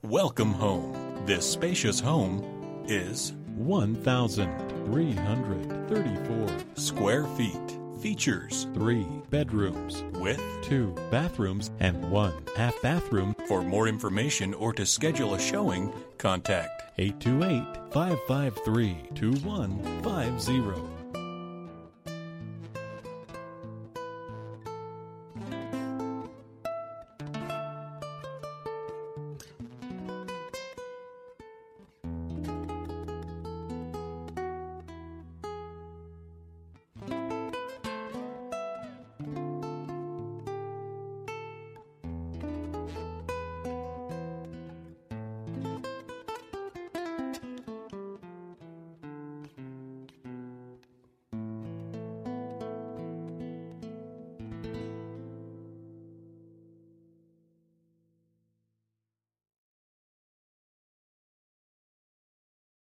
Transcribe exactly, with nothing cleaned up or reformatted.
Welcome home. This spacious home is one thousand three hundred thirty-four square feet. Features three bedrooms with two bathrooms and one half bathroom. For more information or to schedule a showing, contact eight two eight, five five three, two one five zero.